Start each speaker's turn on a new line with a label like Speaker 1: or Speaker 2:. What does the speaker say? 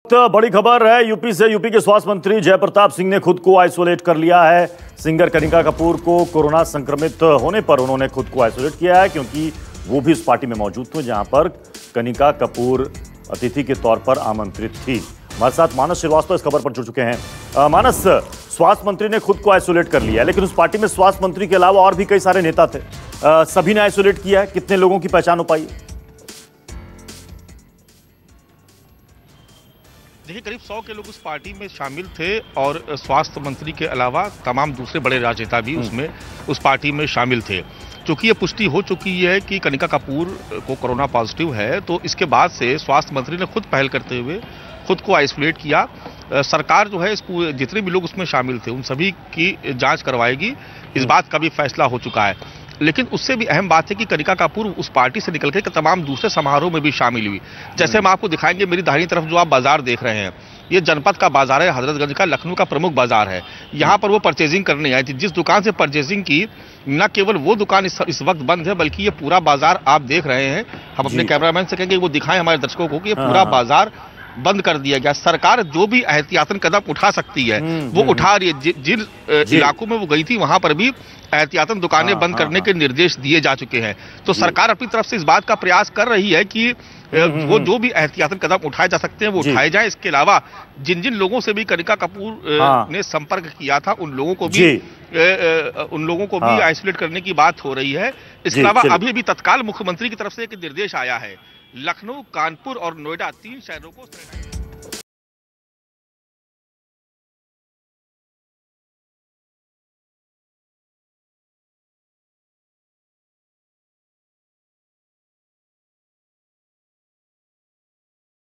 Speaker 1: तो बड़ी खबर है यूपी से। यूपी के स्वास्थ्य मंत्री जय प्रताप सिंह ने खुद को आइसोलेट कर लिया है। सिंगर कनिका कपूर को कोरोना संक्रमित होने पर उन्होंने खुद को आइसोलेट किया है, क्योंकि वो भी उस पार्टी में मौजूद थे जहां पर कनिका कपूर अतिथि के तौर पर आमंत्रित थी। हमारे साथ मानस श्रीवास्तव इस खबर पर जुड़ चुके हैं। मानस, स्वास्थ्य मंत्री ने खुद को आइसोलेट कर लिया है, लेकिन उस पार्टी में स्वास्थ्य मंत्री के अलावा और भी कई सारे नेता थे। सभी ने आइसोलेट किया है। कितने लोगों की पहचान हो पाई?
Speaker 2: देखिए, करीब 100 के लोग उस पार्टी में शामिल थे और स्वास्थ्य मंत्री के अलावा तमाम दूसरे बड़े राजनेता भी उसमें उस पार्टी में शामिल थे। क्योंकि ये पुष्टि हो चुकी है कि कनिका कपूर को कोरोना पॉजिटिव है, तो इसके बाद से स्वास्थ्य मंत्री ने खुद पहल करते हुए खुद को आइसोलेट किया। सरकार जो है जितने भी लोग उसमें शामिल थे उन सभी की जांच करवाएगी, इस बात का भी फैसला हो चुका है। लेकिन उससे भी अहम बात है कि कनिका कपूर उस पार्टी से निकल के तमाम दूसरे समारोह में भी शामिल हुई। जैसे हम आपको दिखाएंगे, मेरी दाहिनी तरफ जो आप बाजार देख रहे हैं, ये जनपद का बाजार है, हजरतगंज का, लखनऊ का प्रमुख बाजार है। यहाँ पर वो परचेजिंग करने आई थी। जिस दुकान से परचेजिंग की, न केवल वो दुकान इस वक्त बंद है, बल्कि ये पूरा बाजार आप देख रहे हैं। हम अपने कैमरामैन से कहेंगे वो दिखाएं हमारे दर्शकों को कि ये पूरा बाजार बंद कर दिया गया। सरकार जो भी एहतियातन कदम उठा सकती है वो उठा रही है। जिन इलाकों में वो गई थी वहां पर भी एहतियातन दुकानें बंद करने के निर्देश दिए जा चुके हैं। तो सरकार अपनी तरफ से इस बात का प्रयास कर रही है कि वो जो भी एहतियातन कदम उठाए जा सकते हैं वो उठाए जाए। इसके अलावा जिन जिन लोगों से भी कनिका कपूर ने संपर्क किया था उन लोगों को भी आइसोलेट करने की बात हो रही है। इसके अलावा अभी भी तत्काल मुख्यमंत्री की तरफ से एक निर्देश आया है, लखनऊ, कानपुर और नोएडा 3 शहरों को